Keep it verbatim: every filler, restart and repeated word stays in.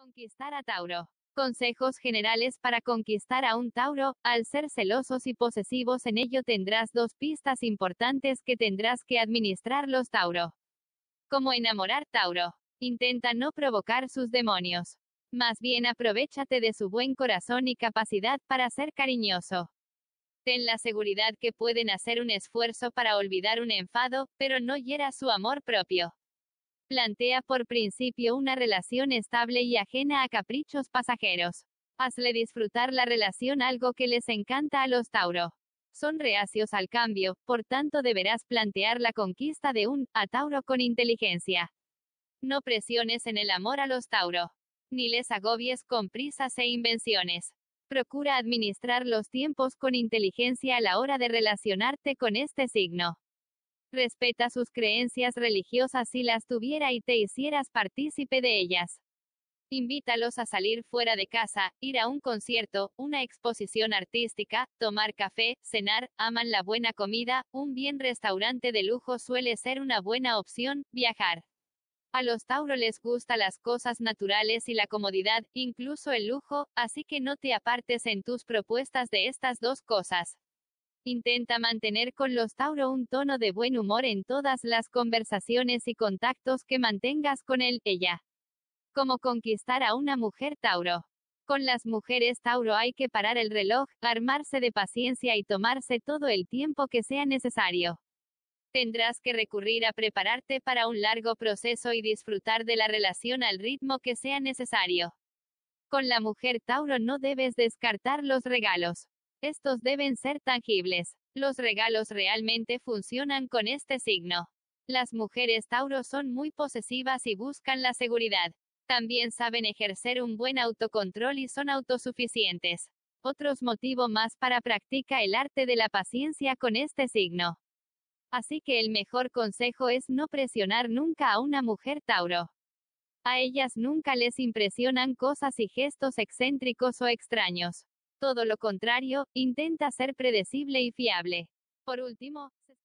Conquistar a Tauro. Consejos generales para conquistar a un Tauro. Al ser celosos y posesivos en ello tendrás dos pistas importantes que tendrás que administrar los Tauro. ¿Cómo enamorar Tauro? Intenta no provocar sus demonios. Más bien aprovéchate de su buen corazón y capacidad para ser cariñoso. Ten la seguridad que pueden hacer un esfuerzo para olvidar un enfado, pero no hieras su amor propio. Plantea por principio una relación estable y ajena a caprichos pasajeros. Hazle disfrutar la relación, algo que les encanta a los Tauro. Son reacios al cambio, por tanto deberás plantear la conquista de un a Tauro con inteligencia. No presiones en el amor a los Tauro. Ni les agobies con prisas e invenciones. Procura administrar los tiempos con inteligencia a la hora de relacionarte con este signo. Respeta sus creencias religiosas si las tuviera y te hicieras partícipe de ellas. Invítalos a salir fuera de casa, ir a un concierto, una exposición artística, tomar café, cenar, aman la buena comida, un bien restaurante de lujo suele ser una buena opción, viajar. A los Tauro les gustan las cosas naturales y la comodidad, incluso el lujo, así que no te apartes en tus propuestas de estas dos cosas. Intenta mantener con los Tauro un tono de buen humor en todas las conversaciones y contactos que mantengas con él, ella. ¿Cómo conquistar a una mujer Tauro? Con las mujeres Tauro hay que parar el reloj, armarse de paciencia y tomarse todo el tiempo que sea necesario. Tendrás que recurrir a prepararte para un largo proceso y disfrutar de la relación al ritmo que sea necesario. Con la mujer Tauro no debes descartar los regalos. Estos deben ser tangibles. Los regalos realmente funcionan con este signo. Las mujeres Tauro son muy posesivas y buscan la seguridad. También saben ejercer un buen autocontrol y son autosuficientes. Otros motivo más para practicar el arte de la paciencia con este signo. Así que el mejor consejo es no presionar nunca a una mujer Tauro. A ellas nunca les impresionan cosas y gestos excéntricos o extraños. Todo lo contrario, intenta ser predecible y fiable. Por último,